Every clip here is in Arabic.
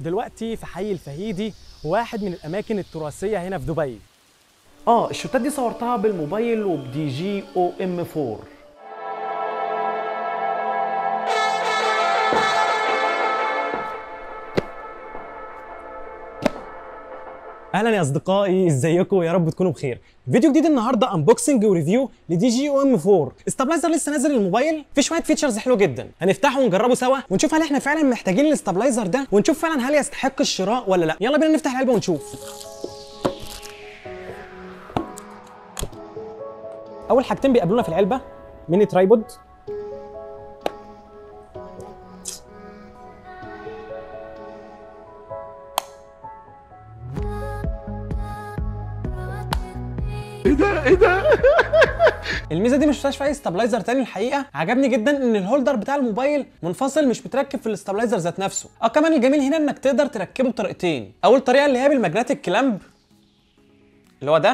دلوقتي في حي الفهيدي، واحد من الاماكن التراثيه هنا في دبي. الشوتات دي صورتها بالموبايل وبدي جي او ام 4. اهلا يا اصدقائي، ازيكم؟ يا رب تكونوا بخير. فيديو جديد النهارده، انبوكسنج وريفيو لدي جي او ام 4. استابلايزر لسه نازل للموبايل، في شويه فيتشرز حلوه جدا، هنفتحه ونجربه سوا ونشوف هل احنا فعلا محتاجين الاستابلايزر ده، ونشوف فعلا هل يستحق الشراء ولا لا. يلا بينا نفتح العلبه ونشوف. اول حاجتين بيقابلونا في العلبه ميني ترايبود، ايه ده الميزه دي مش شفتهاش في اي استابلايزر تاني. الحقيقه عجبني جدا ان الهولدر بتاع الموبايل منفصل، مش متركب في الاستابلايزر ذات نفسه. كمان الجميل هنا انك تقدر تركبه بطريقتين. اول طريقه اللي هي بالماجنتيك كلامب، اللي هو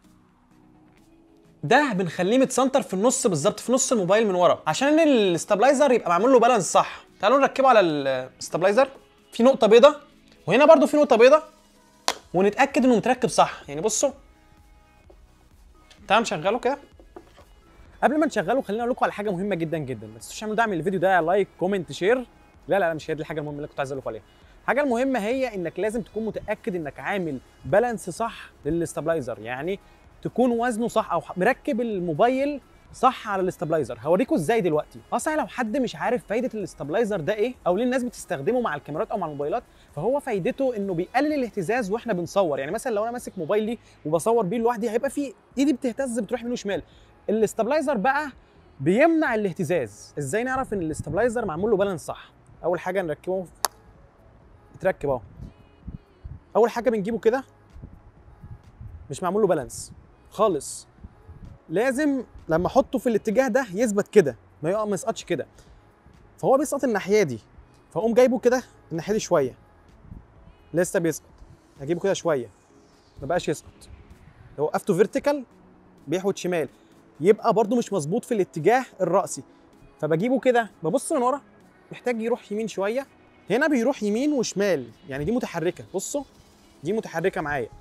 ده بنخليه متسنتر في النص بالظبط، في نص الموبايل من ورا، عشان الاستابلايزر يبقى معمول له بالانس صح. تعالوا نركبه على الاستابلايزر. في نقطه بيضه وهنا برده في نقطه بيضه، ونتاكد انه متركب صح. يعني بصوا، تعالوا نشغله كده. قبل ما نشغله خليني اقول لكم على حاجه مهمه جدا جدا. ما تنسوش تعملوا دعم للفيديو ده، لايك، كومنت، شير. لا مش هي دي الحاجه المهمه اللي كنت عايز اقول لكم عليها. الحاجه المهمه هي انك لازم تكون متاكد انك عامل بالانس صح للاستابلايزر، يعني تكون وزنه صح او مركب الموبايل صح على الاستابلايزر. هوريكم ازاي دلوقتي. صحيح لو حد مش عارف فايده الاستابلايزر ده ايه، او ليه الناس بتستخدمه مع الكاميرات او مع الموبايلات، فهو فايدته انه بيقلل الاهتزاز واحنا بنصور. يعني مثلا لو انا ماسك موبايلي وبصور بيه لوحدي، هيبقى في ايدي بتهتز، بتروح يمين وشمال. الاستابلايزر بقى بيمنع الاهتزاز. ازاي نعرف ان الاستابلايزر معمول له بالانس صح؟ اول حاجه نركبه، يتركب اهو. اول حاجه بنجيبه كده، مش معمول له بالانس خالص. لازم لما احطه في الاتجاه ده يثبت كده، ما يسقطش كده. فهو بيسقط الناحيه دي، فاقوم جايبه كده الناحيه دي شويه، لسه بيسقط. اجيبه كده شويه، ما بقاش يسقط. لو وقفته فيرتيكال بيحود شمال، يبقى برده مش مظبوط في الاتجاه الرأسي. فبجيبه كده، ببص من ورا، محتاج يروح يمين شويه. هنا بيروح يمين وشمال، يعني دي متحركه. بصوا دي متحركه معايا،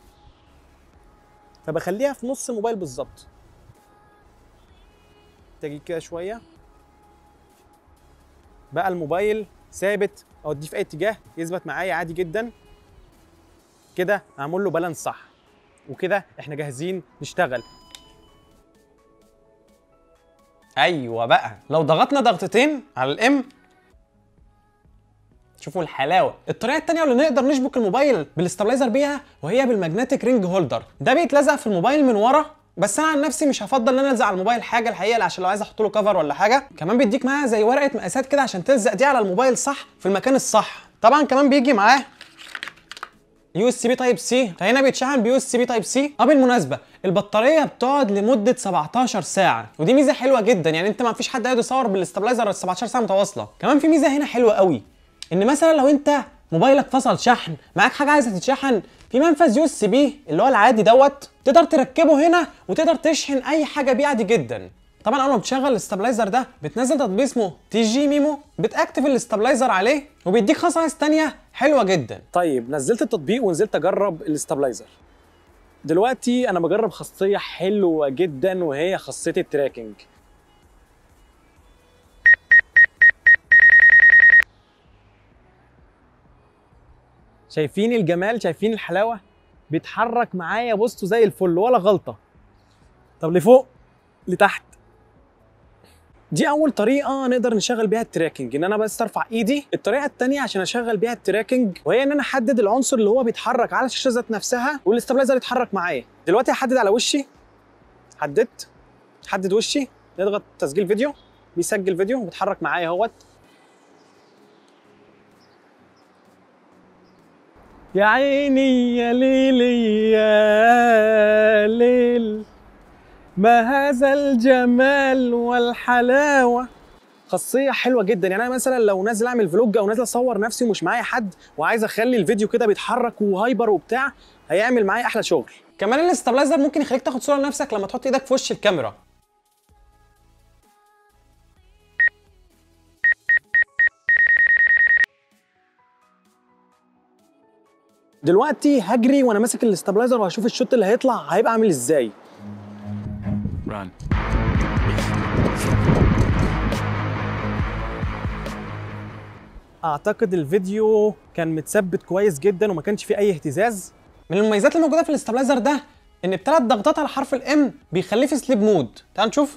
فبخليها في نص الموبايل بالظبط. تجي كده شويه، بقى الموبايل ثابت، اوديه في اي اتجاه يثبت معايا عادي جدا. كده اعمل له بالانس صح، وكده احنا جاهزين نشتغل. ايوه بقى، لو ضغطنا ضغطتين على الام، شوفوا الحلاوه. الطريقه الثانيه اللي نقدر نشبك الموبايل بالاستابلايزر بيها، وهي بالماجنتيك رينج هولدر. ده بيتلزق في الموبايل من ورا، بس انا عن نفسي مش هفضل ان انا الزق على الموبايل حاجه الحقيقه، عشان لو عايز احط له كفر ولا حاجه. كمان بيديك معاه زي ورقه مقاسات كده عشان تلزق دي على الموبايل صح في المكان الصح. طبعا كمان بيجي معاه يو اس بي تايب سي، فهنا بيتشحن بيو اس بي تايب سي. بالمناسبه البطاريه بتقعد لمده 17 ساعه، ودي ميزه حلوه جدا. يعني انت ما فيش حد قاعد يصور بالاستابلايزر 17 ساعه متواصله. كمان في ميزه هنا حلوه قوي، ان مثلا لو انت موبايلك فصل شحن، معاك حاجه عايزه تتشحن، في منفذ يو اس بي اللي هو العادي دوت، تقدر تركبه هنا وتقدر تشحن اي حاجه بيه عادي جدا. طبعا اول ما بتشغل الاستابلايزر ده بتنزل تطبيق اسمه تي جي ميمو، بتاكتف الاستابلايزر عليه وبيديك خصائص تانية حلوه جدا. طيب نزلت التطبيق ونزلت اجرب الاستابلايزر. دلوقتي انا بجرب خاصيه حلوه جدا، وهي خاصيه التراكنج. شايفين الجمال؟ شايفين الحلاوه؟ بيتحرك معايا، بصوا زي الفل ولا غلطه. طب لفوق لتحت. دي اول طريقه نقدر نشغل بيها التراكنج، ان انا بس ارفع ايدي. الطريقه الثانيه عشان اشغل بيها التراكنج، وهي ان انا احدد العنصر اللي هو بيتحرك على الشاشه ذات نفسها، والاستابلايزر يتحرك معايا. دلوقتي هحدد على وشي، حددت، حدد وشي، نضغط تسجيل فيديو، بيسجل فيديو وبيتحرك معايا اهوت. يا عيني يا ليلي يا ليل، ما هذا الجمال والحلاوه. خاصيه حلوه جدا. يعني انا مثلا لو نازل اعمل فلوج او نازل اصور نفسي ومش معايا حد، وعايز اخلي الفيديو كده بيتحرك وهايبر وبتاع، هيعمل معايا احلى شغل. كمان الاستابلايزر ممكن يخليك تاخد صوره لنفسك لما تحط ايدك في وش الكاميرا. دلوقتي هجري وانا ماسك الاستابلايزر وهشوف الشوت اللي هيطلع هيبقى عامل ازاي. Run. اعتقد الفيديو كان متثبت كويس جدا وما كانش فيه اي اهتزاز. من المميزات اللي موجوده في الاستابلايزر ده ان بثلاث ضغطات على حرف الام بيخليه في سليب مود. تعال نشوف.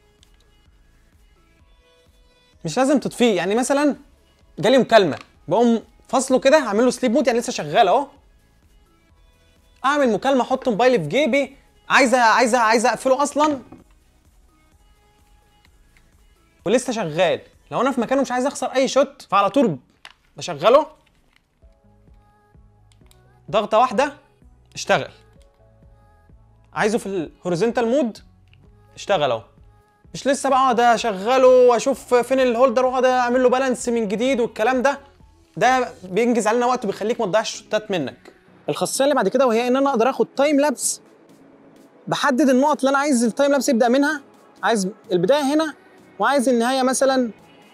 مش لازم تطفيه، يعني مثلا جالي مكالمه بقوم فاصله كده هعمل له سليب مود، يعني لسه شغال اهو. اعمل مكالمه احط موبايلي في جيبي، عايزه اقفله اصلا ولسه شغال. لو انا في مكانه مش عايز اخسر اي شوت فعلى طول بشغله، ضغطه واحده اشتغل. عايزه في الهوريزونتال مود اشتغل اهو. مش لسه بقى اقعد اشغله واشوف فين الهولدر واقعد اعمل له بالانس من جديد والكلام ده بينجز علينا وقت وبيخليك ما تضيعش شوتات منك. الخاصيه اللي بعد كده وهي ان انا اقدر اخد تايم لابس، بحدد النقط اللي انا عايز التايم لابس يبدا منها. عايز البدايه هنا وعايز النهايه مثلا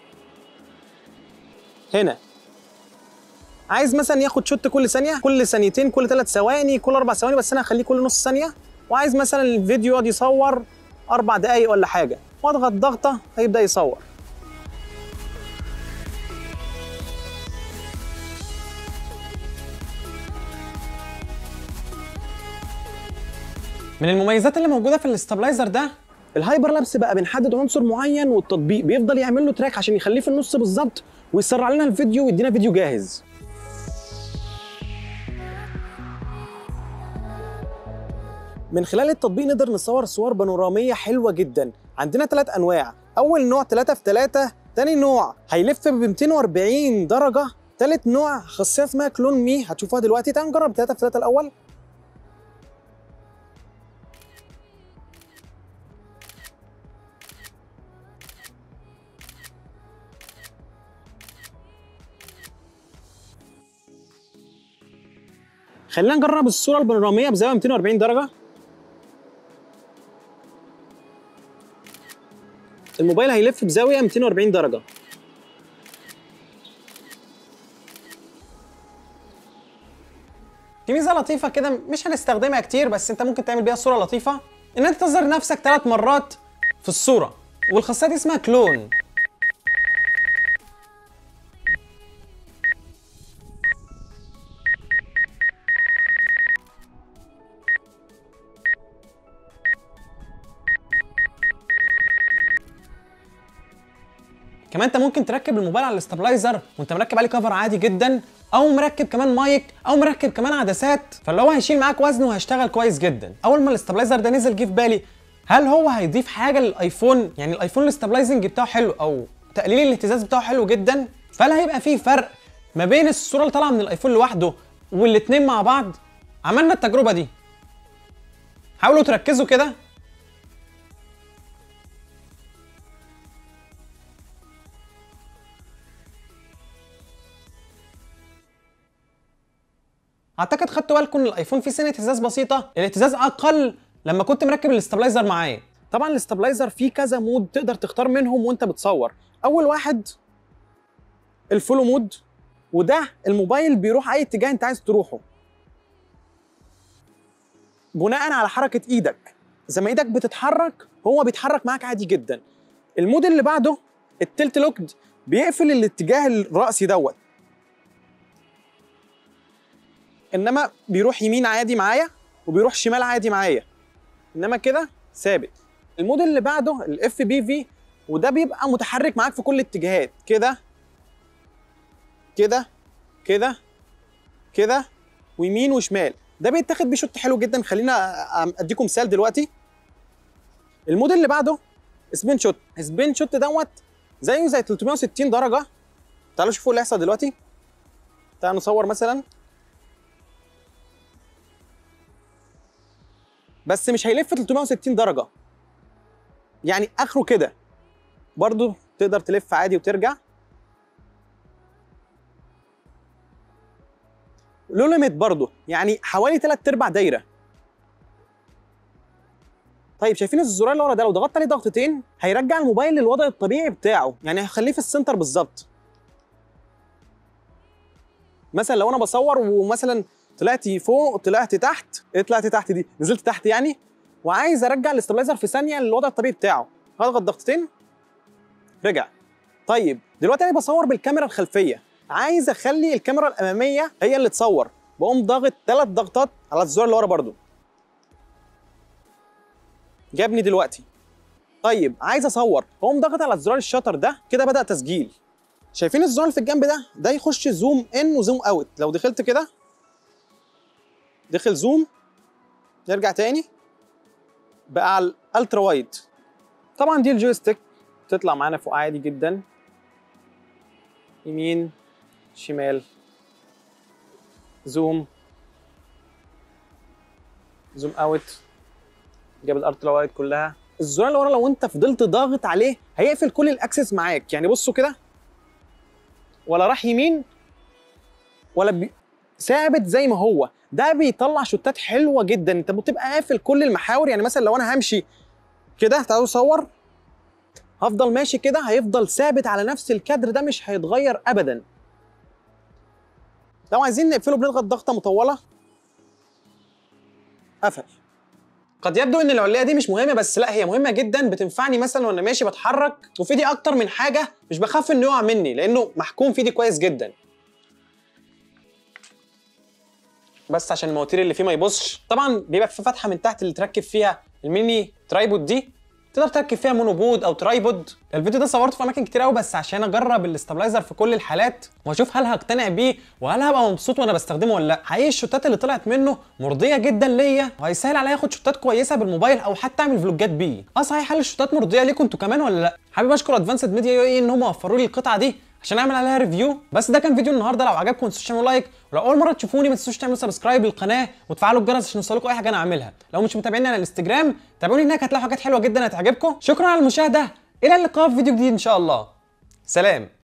هنا. عايز مثلا ياخد شوت كل ثانيه، كل ثانيتين، كل 3 ثواني، كل 4 ثواني، بس انا هخليه كل نص ثانيه. وعايز مثلا الفيديو يقعد يصور 4 دقايق ولا حاجه، واضغط ضغطه هيبدا يصور. من المميزات اللي موجوده في الاستابلايزر ده الهايبر لابس بقى بنحدد عنصر معين والتطبيق بيفضل يعمل له تراك عشان يخليه في النص بالظبط ويسرع لنا الفيديو ويدينا فيديو جاهز. من خلال التطبيق نقدر نصور صور بانوراميه حلوه جدا. عندنا 3 انواع. اول نوع 3x3، تاني نوع هيلف ب 240 درجه، تالت نوع خاصيه اسمها كلون مي هتشوفوها دلوقتي. تعالوا نجرب 3x3 الاول. خلينا نجرب الصوره البانوراميه بزاويه 240 درجه. الموبايل هيلف بزاويه 240 درجه. في ميزه لطيفه كده مش هنستخدمها كتير بس انت ممكن تعمل بيها صوره لطيفه، ان انت تظهر نفسك 3 مرات في الصوره، والخاصيه دي اسمها كلون. كمان انت ممكن تركب الموبايل على الاستابلايزر وانت مركب عليه كفر عادي جدا، او مركب كمان مايك، او مركب كمان عدسات، فاللي هو هيشيل معاك وزن وهيشتغل كويس جدا. اول ما الاستابلايزر ده نزل جه في بالي هل هو هيضيف حاجه للايفون؟ يعني الايفون الاستابلايزنج بتاعه حلو او تقليل الاهتزاز بتاعه حلو جدا، فهل هيبقى فيه فرق ما بين الصوره اللي طالعه من الايفون لوحده والاثنين مع بعض؟ عملنا التجربه دي. حاولوا تركزوا كده. اعتقد خدتوا بالكم ان الايفون فيه سنه اهتزاز بسيطه، الاهتزاز اقل لما كنت مركب الاستابلايزر معايا. طبعا الاستابلايزر فيه كذا مود تقدر تختار منهم وانت بتصور. اول واحد الفولو مود، وده الموبايل بيروح اي اتجاه انت عايز تروحه بناء على حركه ايدك. زي ما ايدك بتتحرك هو بيتحرك معاك عادي جدا. المود اللي بعده التلت لوكد، بيقفل الاتجاه الرأسي دوت، انما بيروح يمين عادي معايا وبيروح شمال عادي معايا، انما كده ثابت. المود اللي بعده الاف بي في، وده بيبقى متحرك معاك في كل الاتجاهات، كده كده كده كده ويمين وشمال. ده بيتاخد بيه شوت حلو جدا. خلينا اديكم مثال دلوقتي. المود اللي بعده سبين شوت. سبين شوت دوت زيه زي 360 درجه. تعالوا شوفوا اللي هيحصل دلوقتي. تعالوا نصور مثلا، بس مش هيلف 360 درجه، يعني اخره كده. برضو تقدر تلف عادي وترجع. له ليميت برضو، يعني حوالي 3/4 دايره. طيب شايفين الزرار اللي ورا ده لو ضغطت عليه ضغطتين هيرجع الموبايل للوضع الطبيعي بتاعه، يعني هيخليه في السنتر بالظبط. مثلا لو انا بصور ومثلا طلعت فوق، طلعت تحت. ايه طلعت تحت دي؟ نزلت تحت يعني. وعايز ارجع الاستابلايزر في ثانيه للوضع الطبيعي بتاعه. هضغط ضغطتين رجع. طيب دلوقتي انا بصور بالكاميرا الخلفيه، عايز اخلي الكاميرا الاماميه هي اللي تصور، بقوم ضاغط 3 ضغطات على الزرار اللي ورا برضو. جابني دلوقتي. طيب عايز اصور، بقوم ضاغط على زرار الشاتر ده كده، بدأ تسجيل. شايفين الزرار اللي في الجنب ده يخش زوم ان وزوم اوت. لو دخلت كده دخل زوم، نرجع تاني بقى على الالترا وايد. طبعا دي الجويستيك تطلع معانا فوق عادي جدا، يمين شمال، زوم اوت، جاب الالترا وايد كلها. الزرار اللي ورا لو انت فضلت ضاغط عليه هيقفل كل الاكسس معاك، يعني بصوا كده ولا راح يمين ولا ثابت زي ما هو. ده بيطلع شوتات حلوه جدا، انت بتبقى قافل كل المحاور. يعني مثلا لو انا همشي كده، تعالوا صور، هفضل ماشي كده هيفضل ثابت على نفس الكادر ده، مش هيتغير ابدا. لو عايزين نقفله بنضغط ضغطه مطوله، قفل. قد يبدو ان العليه دي مش مهمه، بس لا هي مهمه جدا، بتنفعني مثلا وانا ماشي بتحرك، وفي دي اكتر من حاجه، مش بخاف انه يقع مني لانه محكوم في دي كويس جدا. بس عشان المواتير اللي فيه ما يبصش، طبعا بيبقى في فتحه من تحت اللي تركب فيها الميني ترايبود دي، تقدر تركب فيها مونوبود او ترايبود. الفيديو ده صورته في اماكن كتير قوي بس عشان اجرب الاستابلايزر في كل الحالات واشوف هل هقتنع بيه وهل هبقى مبسوط وانا بستخدمه ولا لا. حقيقي الشوتات اللي طلعت منه مرضيه جدا ليا، وهيسهل عليا اخد شوتات كويسه بالموبايل او حتى اعمل فلوجات بيه. صحيح، هل الشوتات مرضيه ليكم انتوا كمان ولا لا؟ حابب اشكر ادفانسد ميديا يو اي ان هم وفروا لي القطعه دي عشان اعمل عليها ريفيو. بس ده كان فيديو النهارده، لو عجبكم ما تنسوش تعملوا لايك، ولو اول مره تشوفوني ما تنسوش تعملوا سبسكرايب للقناه وتفعلوا الجرس عشان يوصلكم اي حاجه انا اعملها. لو مش متابعيني على الانستجرام تابعوني هناك، هتلاقوا حاجات حلوه جدا هتعجبكم. شكرا على المشاهده، الى اللقاء في فيديو جديد ان شاء الله. سلام.